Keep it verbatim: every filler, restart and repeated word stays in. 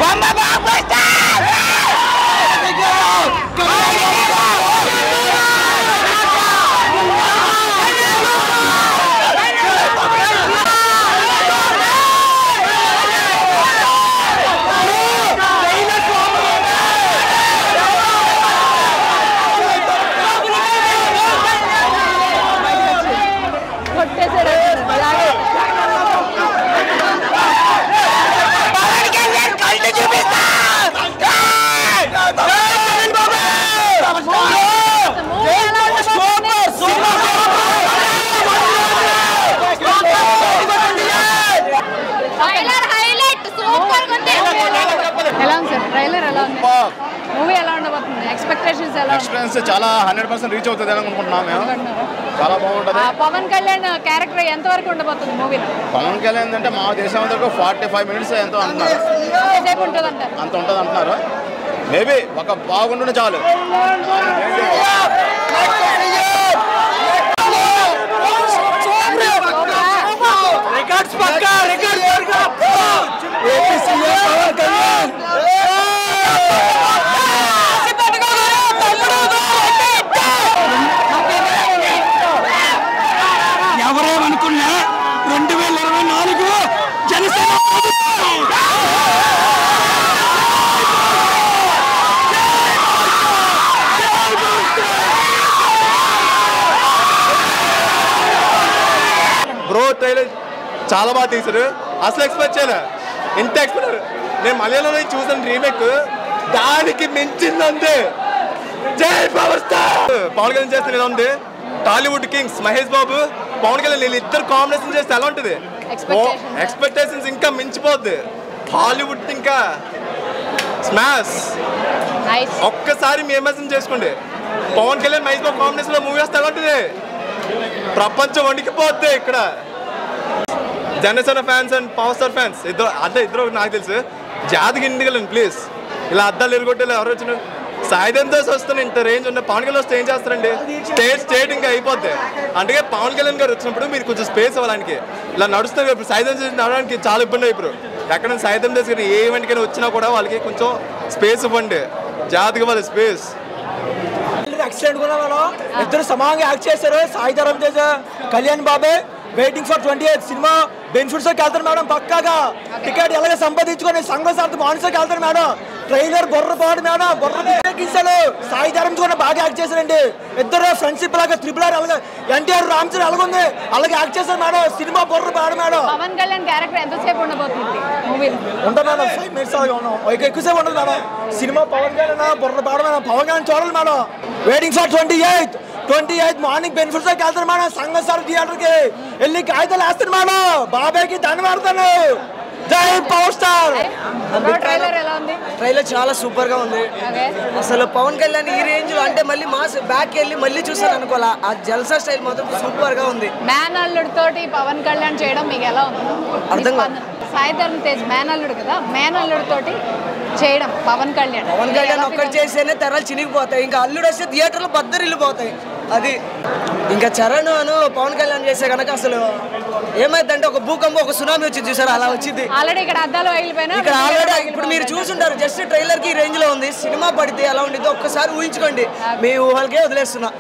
Movie ఎలా ఉండబోతుంది? Expectations ఎలా? ఎక్స్‌పీరియన్స్ చాలా హండ్రెడ్ పర్సెంట్ రీచ్ అవుతుంది అని అనుకుంటున్నాం మేము. చాలా బాగుంటది. పవన్ కళ్యాణ్ క్యారెక్టర్ ఎంత వరకు ఉండబోతుంది మూవీలో? పవన్ కళ్యాణ్ అంటే మా దేశం వరకు ఫార్టీ ఫైవ్ మినిట్స్ ఎంతో అంటున్నారు. ఎంతసేపు ఉంటుంది అంటారు? అంత ఉంటుంది అంటున్నారు. మేబీ ఒక బాగుంటుండే చాలు. రికార్డ్స్ పక్కా record AP CM Pawan Kalyan ఎవరేమనుకున్నా రెండు వేల ఇరవై నాలుగు జనసేన బ్రో ట్రైలర్ చాలా బాగా తీశారు. అసలు ఎక్స్పెక్ట్ చేయలే ఇంత ఎక్స్పెక్ట్. నేను మలయాళంలో చూసాను రీమేక్, దానికి మించిందంతే. జై పవర్ స్టార్. పవన్ కళ్యాణ్ చేస్తే ఎలా ఉంది? టాలీవుడ్ కింగ్స్ మహేష్ బాబు పవన్ కళ్యాణ్ వీళ్ళు ఇద్దరు కాంబినేషన్ చేస్తే ఎలా ఉంటుంది? ఎక్స్పెక్టేషన్స్ ఇంకా మించిపోద్ది. హాలీవుడ్ ఇంకా స్మాష్. ఒక్కసారి మీ ఇమాజిన్ చేసుకోండి, పవన్ కళ్యాణ్ మహేష్ బాబు కాంబినేషన్ లో మూవీ వస్తే ఎలా ఉంటుంది? ప్రపంచం వణికిపోద్ది. ఇక్కడ Janasena fans and power star fans ఇద్దరు అద్దె ఇద్దరు నాకు తెలుసు. జాతికి ఇంటికి వెళ్ళండి ప్లీజ్. ఇలా అద్దాలు ఎరుగొట్టేలా ఎవరు వచ్చిన సాయిధంతో వస్తున్న ఇంత రేంజ్ ఉన్న పవన్ కళ్యాణ్ వస్తే ఏం చేస్తారండి? స్టేట్ స్టేట్ ఇంకా అయిపోద్ది. అందుకే పవన్ కళ్యాణ్ గారు వచ్చినప్పుడు మీరు కొంచెం స్పేస్ ఇవ్వడానికి. ఇలా నడుస్తారు ఇప్పుడు సాయిధం చేసి నడవడానికి చాలా ఇబ్బంది అయిపోయారు. ఎక్కడ సాయిధం చేసి ఏ ఈవెంట్కైనా వచ్చినా కూడా వాళ్ళకి కొంచెం స్పేస్ ఇవ్వండి. జాతికి వాళ్ళ స్పేస్. ఎక్సలెంట్ కూడా మనం ఇద్దరు సమానంగా యాక్ట్ చేశారు. సాయి ధరమ్ తేజ, కళ్యాణ్ బాబే. వెయిటింగ్ ఫర్ ట్వంటీ ఎయిత్ సినిమా బెనిఫిట్స్ వెళ్తారు మేడం. పక్కాగా టికెట్ ఎలాగ సంపాదించుకొని సంఘం సార్ మానసకి వెళ్తారు మేడం. ట్రైలర్ బొర్ర పాడు మేడం, బొర్ర గీసాడు. సాయి ధరమ్ కూడా బాగా యాక్ట్ చేశారండి. ఇద్దరు ఫ్రెండ్షిప్ లాగా త్రిపుల్ ఆర్ అలాగే ఎన్టీఆర్ రామ్ చరణ్ అలాగుంది అలాగే యాక్ట్ చేశారు మేడం. సినిమా బొర్ర పాడు మేడం. పవన్ కళ్యాణ్ క్యారెక్టర్ ఎంతసేపు ఉండబోతుంది మూవీలో? ఉంటుంది మేడం, ఫైవ్ మినిట్స్ అలాగే ఉన్నాం. ఎక్కువసేపు ఉండదు మేడం. సినిమా పవన్ కళ్యాణ్ బొర్ర పాడు మేడం. పవన్ కళ్యాణ్ చూడాలి madam. Waiting for twenty eighth twenty eighth morning benefits వెళ్తారు మేడం. సంఘం సార్ థియేటర్కి వెళ్ళి కాగితాలు వేస్తాను మేడం. బాబాయ్కి దండ పెడతాను. జై పవర్ స్టార్. ట్రైలర్ ఎలా ఉంది? ట్రైలర్ చాలా సూపర్ గా ఉంది. అసలు పవన్ కళ్యాణ్ ఈ రేంజ్ లో అంటే మళ్ళీ మాస్ బ్యాక్ వెళ్ళి మళ్ళీ చూసాను అనుకోవాలా. ఆ జల్సా స్టైల్ మాత్రం సూపర్ గా ఉంది. మేనల్లుడు తోటి పవన్ కళ్యాణ్ చేయడం మీకు ఎలా ఉంది? అర్థం కాదు. సాయి ధరమ్ తేజ్ మేనల్లుడు కదా, మేనల్లుడు తోటి చేయడం పవన్ కళ్యాణ్ పవన్ కళ్యాణ్ ఒక్కటి చేస్తేనే తెరలు చినిగిపోతాయి. ఇంకా అల్లుడు వస్తే థియేటర్లో బద్దరిల్లిపోతాయి. అది ఇంకా చరణ్ అను పవన్ కళ్యాణ్ చేసే కనుక అసలు ఏమైందంటే ఒక భూకంపం ఒక సునామీ వచ్చింది చూసారు, అలా వచ్చింది. ఆల్రెడీ ఇక్కడ అద్దాలు పగిలిపోయినా ఇక్కడ ఆల్రెడీ ఇప్పుడు మీరు చూసుంటారు. జస్ట్ ట్రైలర్ కి రేంజ్ లో ఉంది. సినిమా పడితే ఎలా ఉండిద్దో ఒక్కసారి ఊహించుకోండి. మీ ఊహలకే వదిలేస్తున్నా.